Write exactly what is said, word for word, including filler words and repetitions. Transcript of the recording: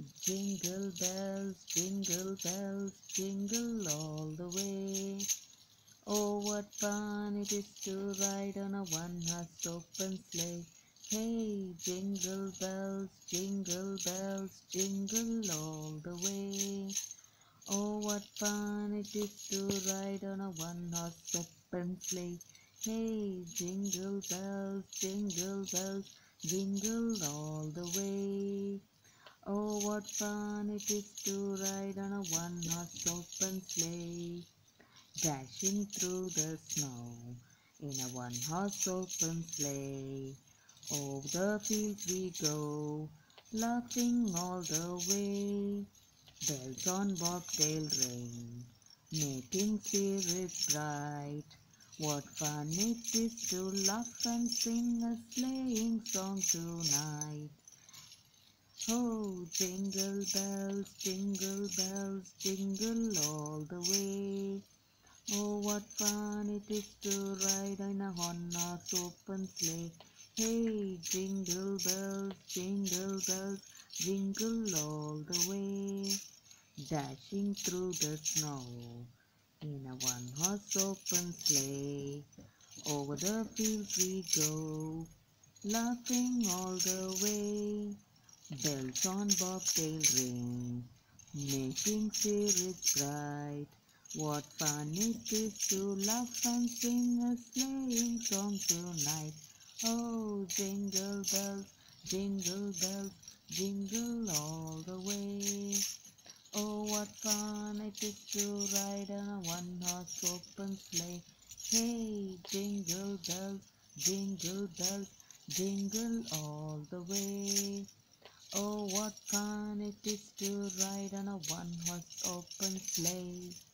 Jingle bells, jingle bells, jingle all the way. Oh, what fun it is to ride on a one-horse open sleigh. Hey, jingle bells, jingle bells, jingle all the way. Oh, what fun it is to ride on a one-horse open sleigh. Hey, jingle bells, jingle bells, jingle all the way. Oh, what fun it is to ride on a one-horse open sleigh, dashing through the snow in a one-horse open sleigh. Over the fields we go, laughing all the way. Bells on bobtail ring, making spirits bright. What fun it is to laugh and sing a sleighing song tonight. Oh, jingle bells, jingle bells, jingle all the way. Oh, what fun it is to ride in a one-horse open sleigh. Hey, jingle bells, jingle bells, jingle all the way. Dashing through the snow in a one-horse open sleigh. Over the fields we go, laughing all the way. Bells on bobtail ring, making spirits bright. What fun it is to laugh and sing a sleighing song tonight. Oh, jingle bells, jingle bells, jingle all the way. Oh, what fun it is to ride on a one-horse open sleigh. Hey, jingle bells, jingle bells, jingle all the way. Oh, what fun it is to ride on a one-horse open sleigh.